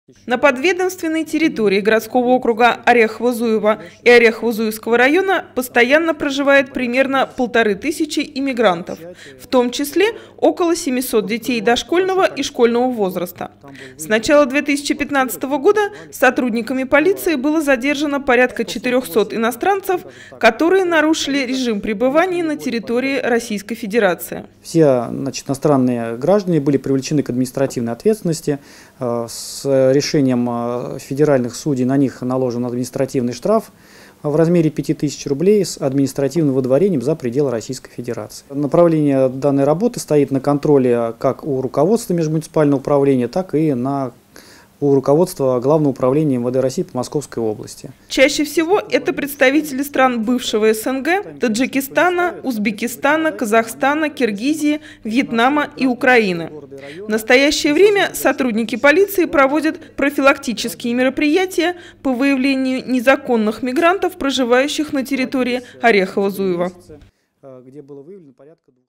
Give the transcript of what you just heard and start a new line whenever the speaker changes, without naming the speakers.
На подведомственной территории городского округа Орехово-Зуево и Орехово-Зуевского района постоянно проживает примерно 1500 иммигрантов, в том числе около 700 детей дошкольного и школьного возраста. С начала 2015 года сотрудниками полиции было задержано порядка 400 иностранцев, которые нарушили режим пребывания на территории Российской Федерации.
Все иностранные граждане были привлечены к административной ответственности. С решением федеральных судей на них наложен административный штраф в размере 5000 рублей с административным выдворением за пределы Российской Федерации. Направление данной работы стоит на контроле как у руководства межмуниципального управления, так и у руководства Главного управления МВД России по Московской области.
Чаще всего это представители стран бывшего СНГ, Таджикистана, Узбекистана, Казахстана, Киргизии, Вьетнама и Украины. В настоящее время сотрудники полиции проводят профилактические мероприятия по выявлению незаконных мигрантов, проживающих на территории Орехово-Зуево.